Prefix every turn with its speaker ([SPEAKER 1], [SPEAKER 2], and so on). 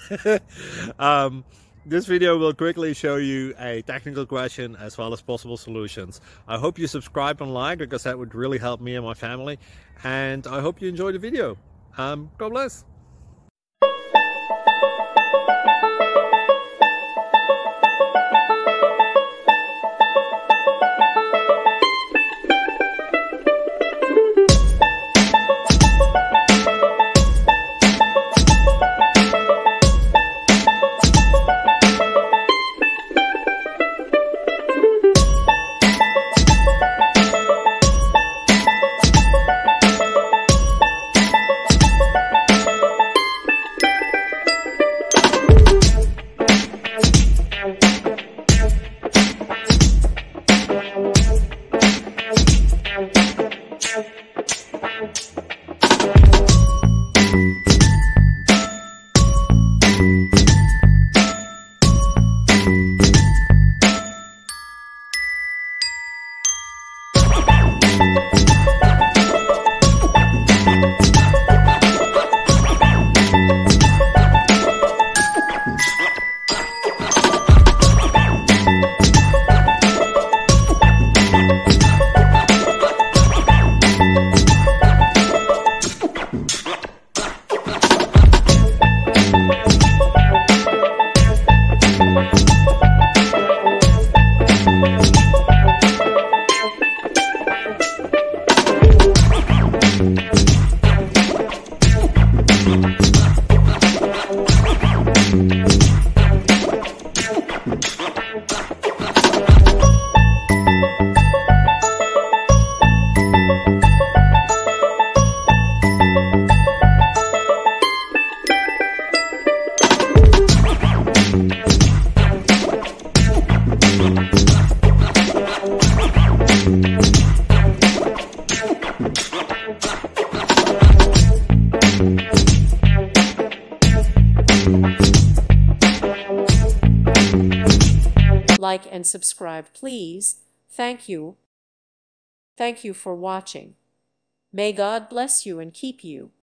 [SPEAKER 1] um, this video will quickly show you a technical question as well as possible solutions. I hope you subscribe and like, because that would really help me and my family. And I hope you enjoy the video. God bless.
[SPEAKER 2] Like and subscribe, please. Thank you. Thank you for watching. May God bless you and keep you.